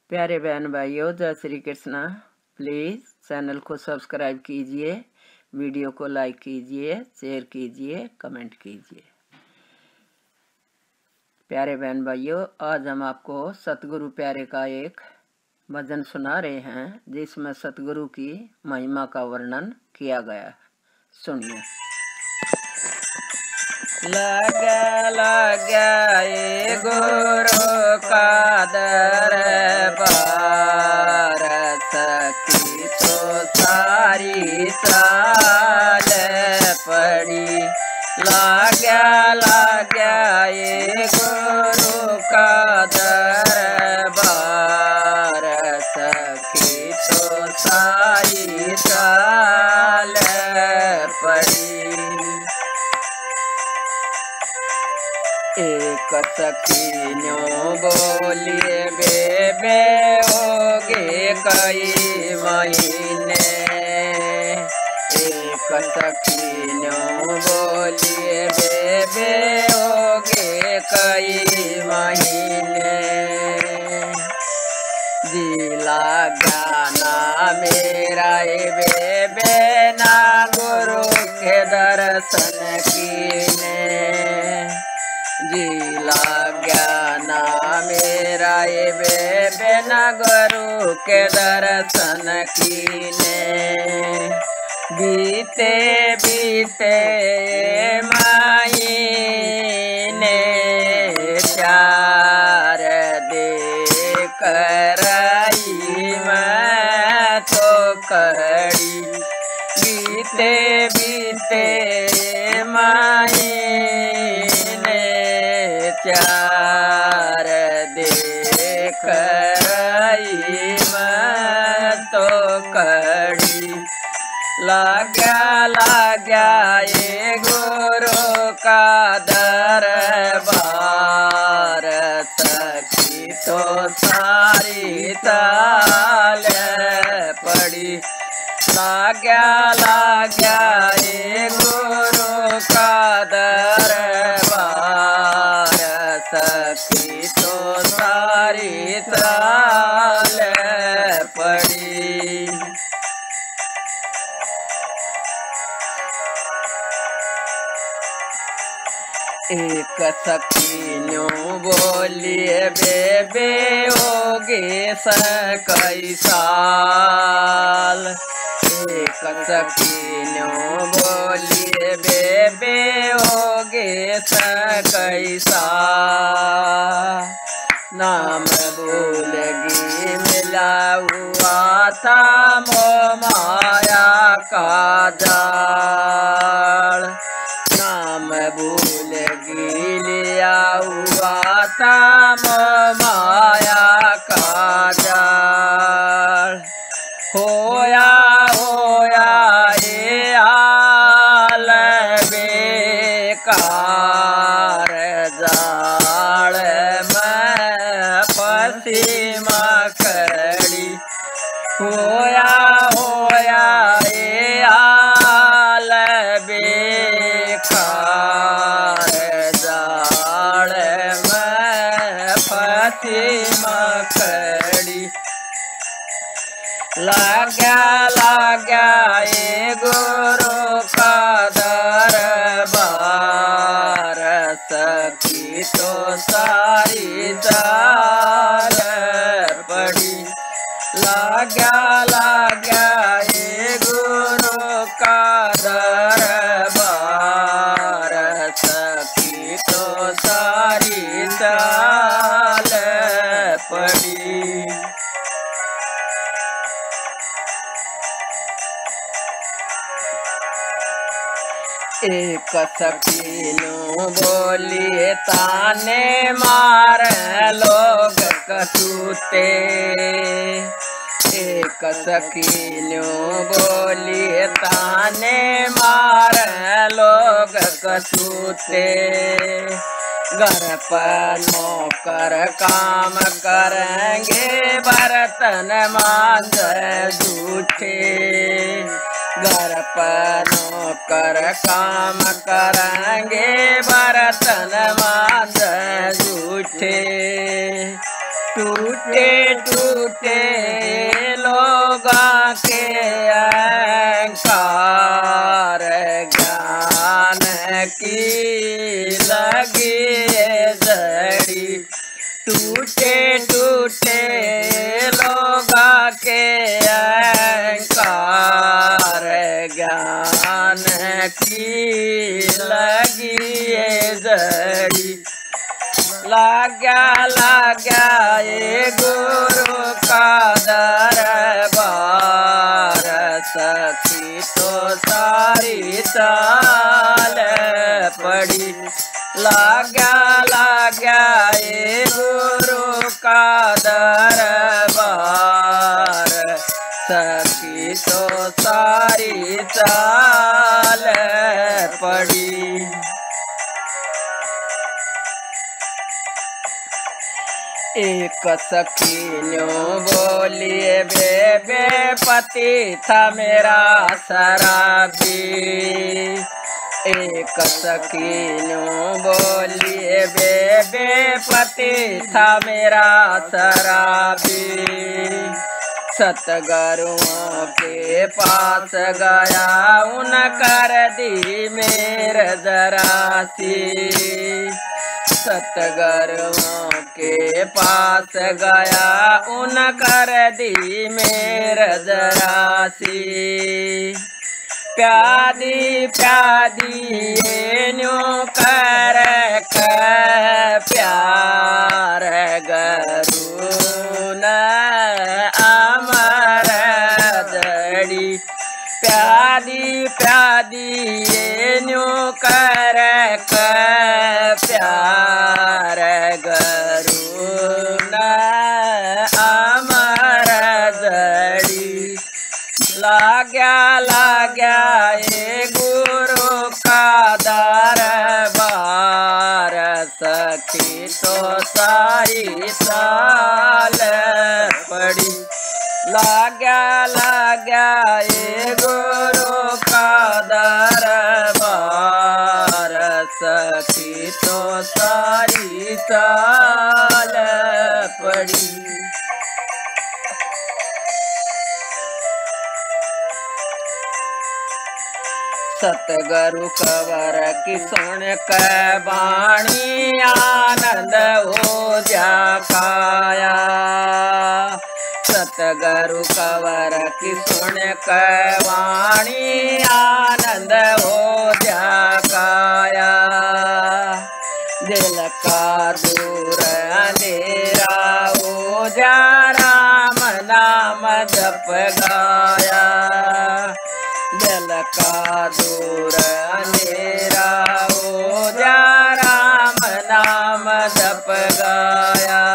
प्यारे बहन भाइयों, जय श्री कृष्णा। प्लीज़ चैनल को सब्सक्राइब कीजिए, वीडियो को लाइक कीजिए, शेयर कीजिए, कमेंट कीजिए। प्यारे बहन भाइयों, आज हम आपको सतगुरु प्यारे का एक भजन सुना रहे हैं जिसमें सतगुरु की महिमा का वर्णन किया गया है। सुनिए। लगा ये गुरु का दरबार, सखी तो सारी साल पड़ी। लगा ये गुरु का दरबार, सखी तो सारी साल पड़ी। एक सखी न्यों बोलिए बेबे होगे कई महीने। एक सखी न्यों बोलिए बेबे होगे कई महीने। दिला गाना मेरा बेबे ना गुरु के दर्शन कीने। जिला ज्ञाना मेरा ये बेबे न गुरु के दर्शन कीने। बीते बीते महीने चार देख रही मैं तो खड़ी। बीते बीते महीने चार देख रही मैं तो खड़ी। लगा ये गुरु का दरबार, सखी तो सारी साल पड़ी। लगा ये गुरु का दरबार, सखी तो सारी साल पड़ी। एक सखी न्यों बोलिए बेबे होगे कई साल। एक सखी न्यों बोलिए बेबे होगे कई साल। नाम भूलगी मिला हुआ था मो माया का जाल। नाम भूलगी लिया हुआ था मो माया का जाल। होया ये हाल बेकार, जाल में फंसी मकड़ी। होया ये हाल बेकार, जाल में फंसी मकड़ी। लगा ये गुरु का दरबार, सखी तो सारी साल पड़ी। लगा ये गुरु का दरबार, सखी तो सारी साल पड़ी। एक सखी न्यों बोलिए ताने मार लोग कसूते। एक सखी न्यों बोलिए ताने मार लोग कसूते। घर पर नौकर काम करेंगे बर्तन मांज झूठे। घर पर नौकर काम करेंगे बर्तन मांज झूठे। टूटे टूटे लोगों के अहंकार ज्ञान की लगी जड़ी। टूटे टूटे लोगों के अहंकार ज्ञान की लगी जड़ी। लाग्या ये गुरु का दरबार सखी तो सारी साल पड़ी। लाग्या ये गुरु का दरबार सखी तो सारी साल पड़ी। एक सखी न्यू बोलिए बेबे पति था मेरा शराबी। एक सखी न्यू बोलिए बेबे पति था मेरा शराबी। सतगुरुओं के पास गया उन कर दी मेरे जरासी। सतगुरुओं के पास गया उन कर दी मेरे जरासी। प्यादी प्यादी ये न्यू कर प्यार गुरु न अमर जड़ी। प्यादी प्यादी ये न्यू कर प्यार गुरु न अमर जड़ी। लाग्या ये गुरु का दरबार सखी तो सारी साल पड़ी। लाग्या ये गुरु का दरबार सखी तो सारी साल पड़ी। सतगुरु कवर की सुन के बाणी आनंद हो जाया। सतगुरु कवर की सुन के वाणी आनंद हो जाया। दिल का दूर अंधेरा हो जा राम नाम जप गाया। दिल का दूर अंधेरा हो जा राम नाम जप गाया।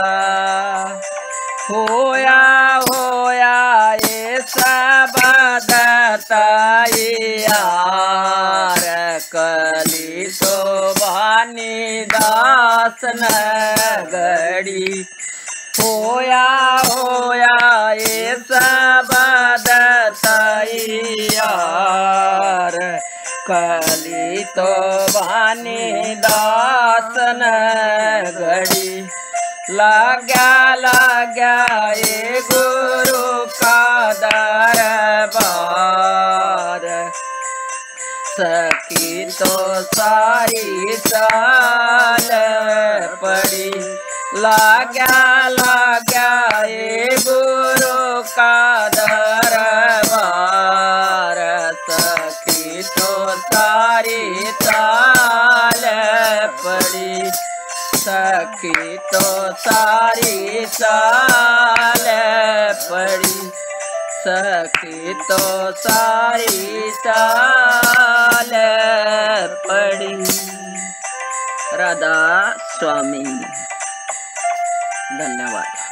होया ये सब दताइयार कली तो बानी दास नगड़ी। होया ये सब दताइयार कली तो बानी दास नगड़ी। लाग्या ये गुरु का दरबार सखी तो सारी साल पड़ी। लाग्या ये गुरु का दरबार सखी तो सारी साल पड़ी। सखी तो सारी साल पड़ी। सखी तो सारी साल पड़ी। राधा स्वामी। धन्यवाद।